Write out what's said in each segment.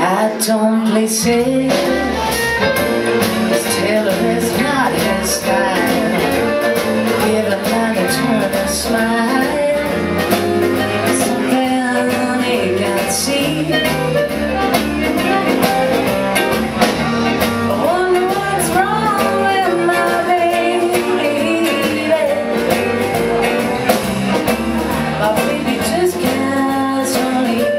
I don't play safe. His tailor is not his style. Give a man a turn and smile. Something he can't see. I wonder what's wrong with my baby. My baby just can't sleep.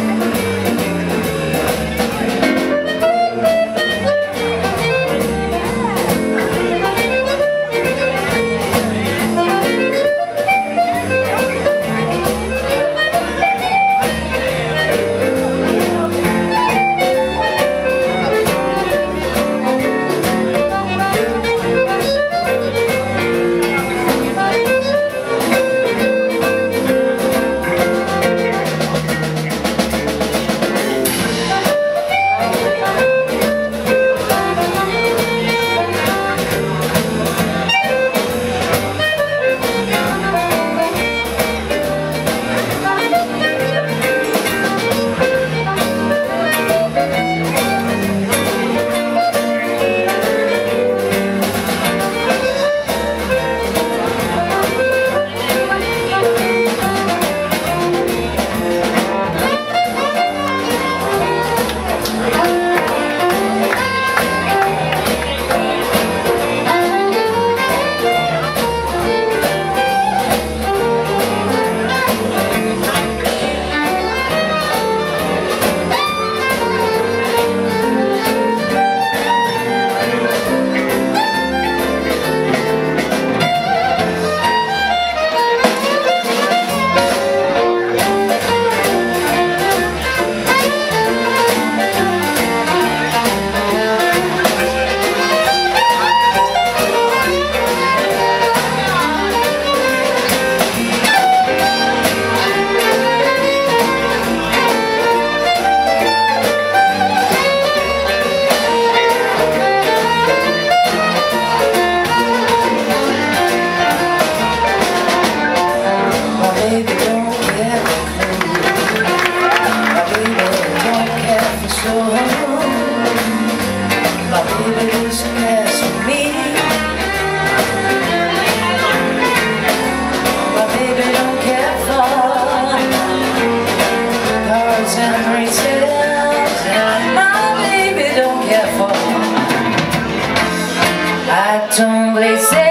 My baby just cares for me. My baby don't care for cars and races. My baby don't care for I don't play safe.